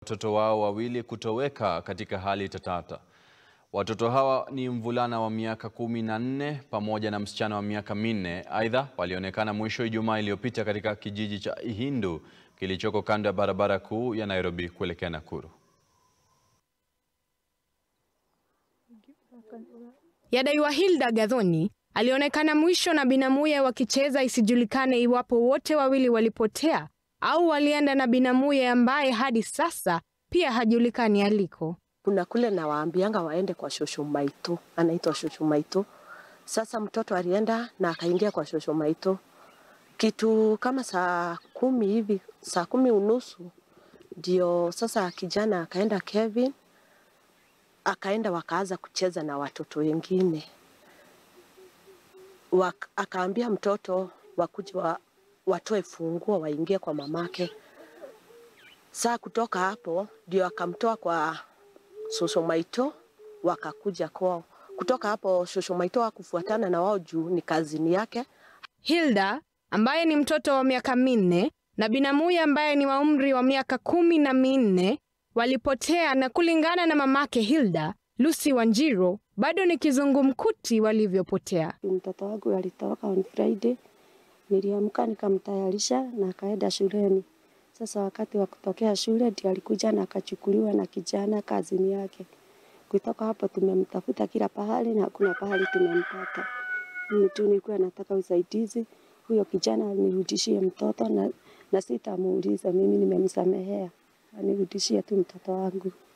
Watoto wao wawili kutoweka katika hali tatata. Watoto hawa ni mvulana wa miaka 14 pamoja na msichana wa miaka 4. Aidha, walionekana mwisho Ijumaa iliyopita katika kijiji cha Ihindu kilichoko kando ya barabara kuu ya Nairobi kuelekea Nakuru. Yadaiwa Hilda Gathoni alionekana mwisho na binamuye wakicheza, isijulikane iwapo wote wawili walipotea au walienda na binamuye ambaye hadi sasa pia hajulikani aliko. Kuna kule na waambianga waende kwa shosho Maito, anaitwa shosho Maito. Sasa mtoto alienda na akaingia kwa shosho Maito. Kitu kama saa 10 hivi, saa 10:30 ndio sasa kijana akaenda Kevin, akaenda wakaanza kucheza na watoto wengine. Akaambia mtoto wakuje watoe funguo waingie kwa mamake. Saa kutoka hapo ndio akamtoa kwa shosho Maito wakakuja kwao. Kutoka hapo shosho Maito hakufuatana na wao juu ni kazini yake. Hilda ambaye ni mtoto wa miaka 4 na binamuye ambaye ni wa umri wa miaka 14 walipotea, na kulingana na mamake Hilda, Lucy Wanjiro, bado ni kizungumkuti walivyopotea. Mtoto wangu alitoka on Friday, niliamka nikamtayarisha na akaenda shuleni. Sasa wakati wa kutokea shule ndio alikuja na akachukuliwa na kijana kazini yake. Kutoka hapo tumemtafuta kila pahali na hakuna pahali tumempata. Mtu nilikuwa nataka usaidizi, huyo kijana anirudishie mtoto na sitamuuliza, mimi nimemsamehea. Anirudishie tu mtoto wangu.